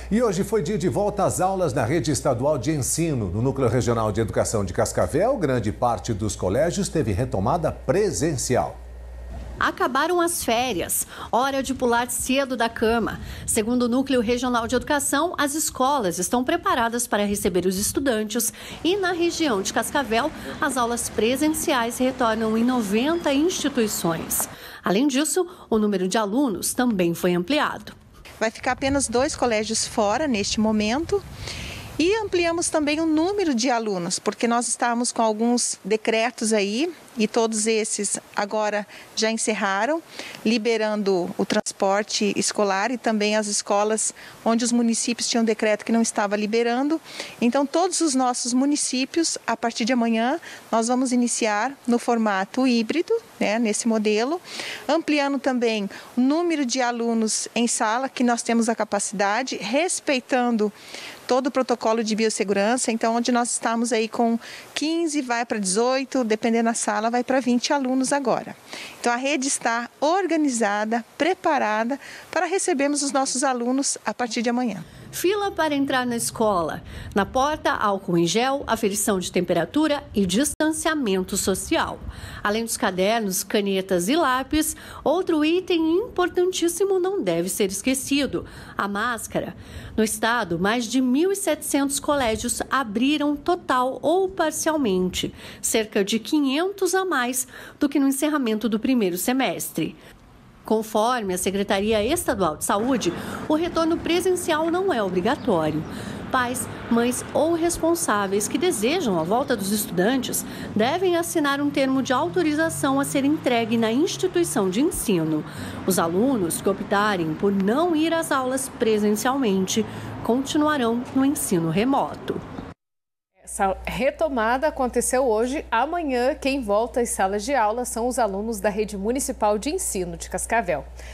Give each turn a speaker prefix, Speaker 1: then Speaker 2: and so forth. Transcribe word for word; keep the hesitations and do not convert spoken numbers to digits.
Speaker 1: E hoje foi dia de volta às aulas na rede estadual de ensino. No Núcleo Regional de Educação de Cascavel, grande parte dos colégios teve retomada presencial.
Speaker 2: Acabaram as férias, hora de pular cedo da cama. Segundo o Núcleo Regional de Educação, as escolas estão preparadas para receber os estudantes e na região de Cascavel, as aulas presenciais retornam em noventa instituições. Além disso, o número de alunos também foi ampliado.
Speaker 3: Vai ficar apenas dois colégios fora neste momento. E ampliamos também o número de alunos, porque nós estávamos com alguns decretos aí e todos esses agora já encerraram, liberando o transporte escolar e também as escolas onde os municípios tinham decreto que não estava liberando. Então, todos os nossos municípios, a partir de amanhã, nós vamos iniciar no formato híbrido, né, nesse modelo, ampliando também o número de alunos em sala, que nós temos a capacidade, respeitando todo o protocolo de biossegurança. Então, onde nós estamos aí com quinze, vai para dezoito, dependendo da sala, vai para vinte alunos agora. Então, a rede está organizada, preparada para recebermos os nossos alunos a partir de amanhã.
Speaker 2: Fila para entrar na escola. Na porta, álcool em gel, aferição de temperatura e distanciamento social. Além dos cadernos, canetas e lápis, outro item importantíssimo não deve ser esquecido: a máscara. No estado, mais de mil e setecentos colégios abriram total ou parcialmente, cerca de quinhentos a mais do que no encerramento do primeiro semestre. Conforme a Secretaria Estadual de Saúde, o retorno presencial não é obrigatório. Pais, mães ou responsáveis que desejam a volta dos estudantes devem assinar um termo de autorização a ser entregue na instituição de ensino. Os alunos que optarem por não ir às aulas presencialmente continuarão no ensino remoto.
Speaker 4: Essa retomada aconteceu hoje. Amanhã, quem volta às salas de aula são os alunos da Rede Municipal de Ensino de Cascavel.